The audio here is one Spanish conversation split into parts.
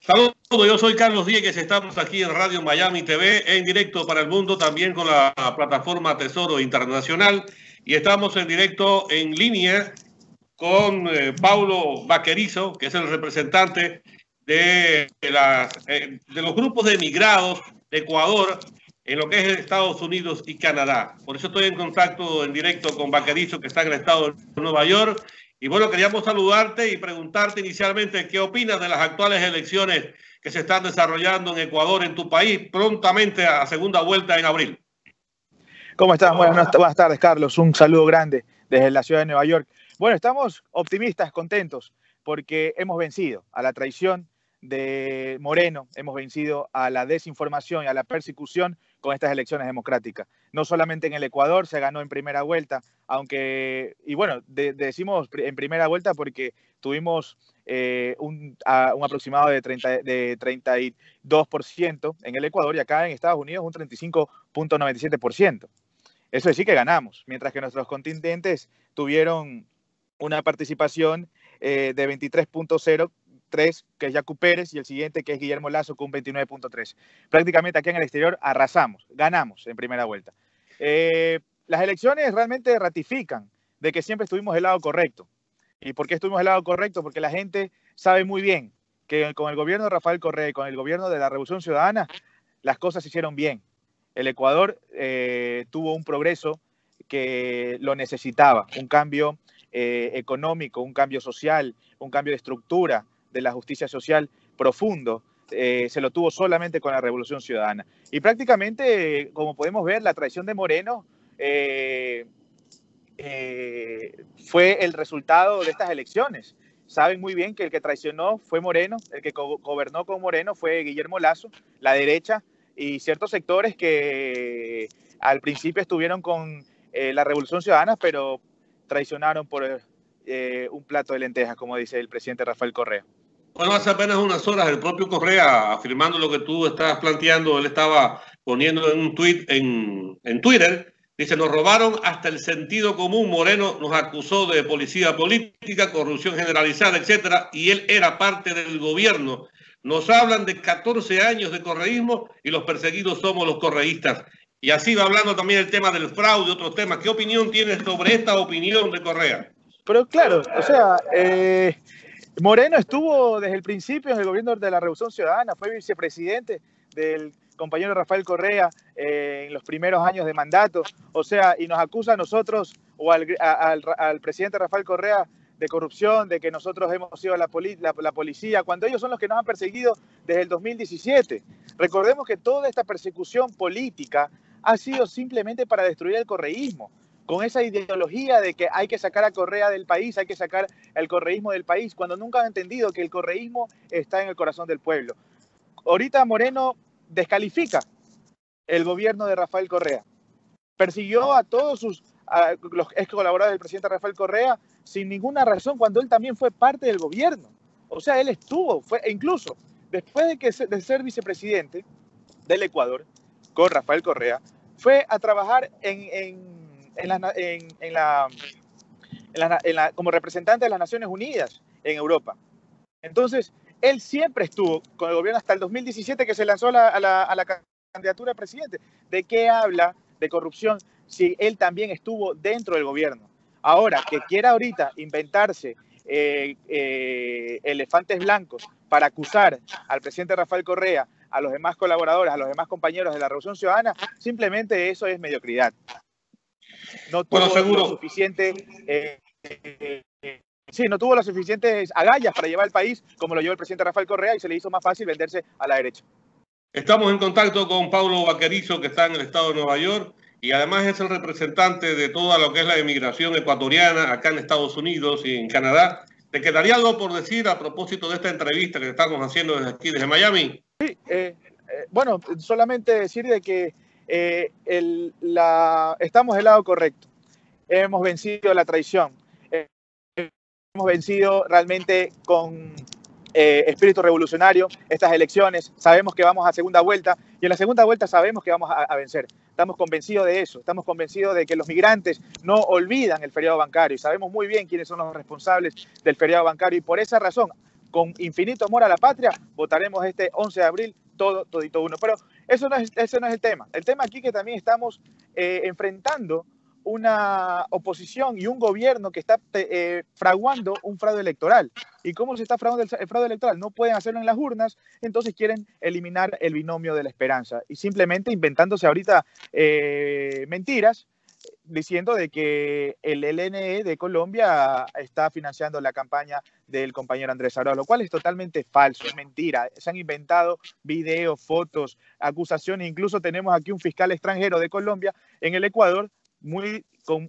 Saludos, yo soy Carlos Diegues, estamos aquí en Radio Miami TV, en directo para el mundo, también con la plataforma Tesoro Internacional, y estamos en directo en línea con Paulo Vaquerizo, que es el representante de los grupos de emigrados de Ecuador en lo que es Estados Unidos y Canadá. Por eso estoy en contacto en directo con Vaquerizo, que está en el estado de Nueva York. Y bueno, queríamos saludarte y preguntarte inicialmente qué opinas de las actuales elecciones que se están desarrollando en Ecuador, en tu país, prontamente a segunda vuelta en abril. ¿Cómo estás? Buenas tardes, Carlos. Un saludo grande desde la ciudad de Nueva York. Bueno, estamos optimistas, contentos, porque hemos vencido a la traición de Moreno, hemos vencido a la desinformación y a la persecución con estas elecciones democráticas. No solamente en el Ecuador se ganó en primera vuelta, aunque, y bueno, decimos en primera vuelta porque tuvimos un aproximado de 32% en el Ecuador y acá en Estados Unidos un 35.97%. Eso es decir que ganamos, mientras que nuestros contingentes tuvieron una participación de 23.03, que es Yacu Pérez, y el siguiente, que es Guillermo Lasso, con un 29.3. Prácticamente aquí en el exterior arrasamos, ganamos en primera vuelta. Las elecciones realmente ratifican de que siempre estuvimos del lado correcto. ¿Y por qué estuvimos del lado correcto? Porque la gente sabe muy bien que con el gobierno de Rafael Correa y con el gobierno de la Revolución Ciudadana, las cosas se hicieron bien. El Ecuador tuvo un progreso que lo necesitaba, un cambio económico, un cambio social, un cambio de estructura de la justicia social profundo. Se lo tuvo solamente con la Revolución Ciudadana. Y prácticamente, como podemos ver, la traición de Moreno fue el resultado de estas elecciones. Saben muy bien que el que traicionó fue Moreno, el que gobernó con Moreno fue Guillermo Lasso, la derecha, y ciertos sectores que al principio estuvieron con la Revolución Ciudadana, pero traicionaron por un plato de lentejas, como dice el presidente Rafael Correa. Bueno, hace apenas unas horas el propio Correa, afirmando lo que tú estás planteando, él estaba poniendo en un tuit en Twitter, dice, nos robaron hasta el sentido común, Moreno nos acusó de policía política, corrupción generalizada, etcétera, y él era parte del gobierno. Nos hablan de 14 años de correísmo y los perseguidos somos los correístas. Y así va hablando también el tema del fraude, otros temas. ¿Qué opinión tienes sobre esta opinión de Correa? Pero claro, o sea, Moreno estuvo desde el principio en el gobierno de la Revolución Ciudadana, fue vicepresidente del compañero Rafael Correa en los primeros años de mandato, o sea, y nos acusa a nosotros o al presidente Rafael Correa de corrupción, de que nosotros hemos sido la policía, cuando ellos son los que nos han perseguido desde el 2017. Recordemos que toda esta persecución política ha sido simplemente para destruir el correísmo, con esa ideología de que hay que sacar a Correa del país, hay que sacar el correísmo del país, cuando nunca han entendido que el correísmo está en el corazón del pueblo. Ahorita Moreno descalifica el gobierno de Rafael Correa, persiguió a todos los ex colaboradores del presidente Rafael Correa sin ninguna razón, cuando él también fue parte del gobierno. O sea, él estuvo, incluso después de ser vicepresidente del Ecuador con Rafael Correa, fue a trabajar como representante de las Naciones Unidas en Europa. Entonces, él siempre estuvo con el gobierno hasta el 2017 que se lanzó a la candidatura de presidente. ¿De qué habla de corrupción si él también estuvo dentro del gobierno? Ahora, que quiera ahorita inventarse elefantes blancos para acusar al presidente Rafael Correa, a los demás colaboradores, a los demás compañeros de la Revolución Ciudadana, simplemente eso es mediocridad. No tuvo lo suficiente, no tuvo las suficientes agallas para llevar el país como lo llevó el presidente Rafael Correa y se le hizo más fácil venderse a la derecha. Estamos en contacto con Paulo Vaquerizo, que está en el estado de Nueva York y además es el representante de toda lo que es la emigración ecuatoriana acá en Estados Unidos y en Canadá. ¿Te quedaría algo por decir a propósito de esta entrevista que estamos haciendo desde aquí, desde Miami? Sí, bueno, solamente decir de que estamos del lado correcto. Hemos vencido la traición. Hemos vencido realmente con espíritu revolucionario estas elecciones. Sabemos que vamos a segunda vuelta y en la segunda vuelta sabemos que vamos a vencer. Estamos convencidos de eso. Estamos convencidos de que los migrantes no olvidan el feriado bancario y sabemos muy bien quiénes son los responsables del feriado bancario y por esa razón, con infinito amor a la patria, votaremos este 11 de abril todito uno. Pero ese no es el tema. El tema aquí que también estamos enfrentando una oposición y un gobierno que está fraguando un fraude electoral. ¿Y cómo se está fraguando el fraude electoral? No pueden hacerlo en las urnas, entonces quieren eliminar el binomio de la esperanza y simplemente inventándose ahorita mentiras, diciendo de que el LNE de Colombia está financiando la campaña del compañero Andrés Arauz, lo cual es totalmente falso, es mentira. Se han inventado videos, fotos, acusaciones. Incluso tenemos aquí un fiscal extranjero de Colombia en el Ecuador, muy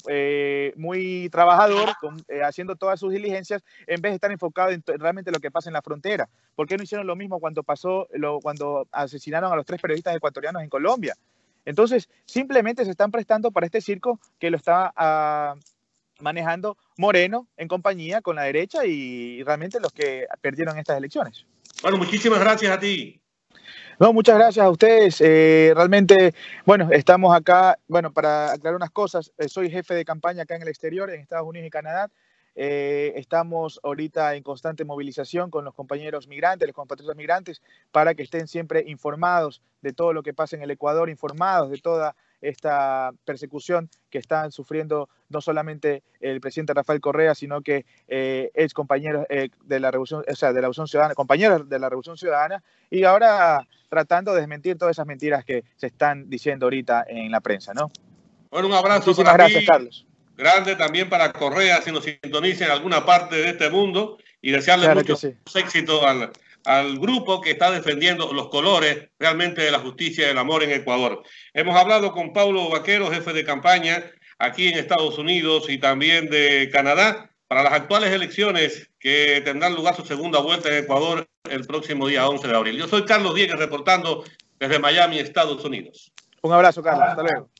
trabajador, haciendo todas sus diligencias, en vez de estar enfocado en realmente lo que pasa en la frontera. ¿Por qué no hicieron lo mismo cuando asesinaron a los 3 periodistas ecuatorianos en Colombia? Entonces, simplemente se están prestando para este circo que lo está manejando Moreno en compañía con la derecha y realmente los que perdieron estas elecciones. Bueno, muchísimas gracias a ti. No, muchas gracias a ustedes. Realmente, bueno, estamos acá, bueno, para aclarar unas cosas, soy jefe de campaña acá en el exterior, en Estados Unidos y Canadá. Estamos ahorita en constante movilización con los compañeros migrantes, los compatriotas migrantes, para que estén siempre informados de todo lo que pasa en el Ecuador, informados de toda esta persecución que están sufriendo no solamente el presidente Rafael Correa, sino que ex compañeros de la Revolución, o sea, de la Revolución Ciudadana, compañeros de la Revolución Ciudadana, y ahora tratando de desmentir todas esas mentiras que se están diciendo ahorita en la prensa, ¿no? Bueno, un abrazo. Muchísimas gracias, Carlos. Grande también para Correa, si nos sintoniza en alguna parte de este mundo, y desearle mucho éxito al grupo que está defendiendo los colores realmente de la justicia y el amor en Ecuador. Hemos hablado con Paulo Vaquero, jefe de campaña aquí en Estados Unidos y también de Canadá, para las actuales elecciones que tendrán lugar su segunda vuelta en Ecuador el próximo día 11 de abril. Yo soy Carlos Diegues reportando desde Miami, Estados Unidos. Un abrazo, Carlos. Hasta luego.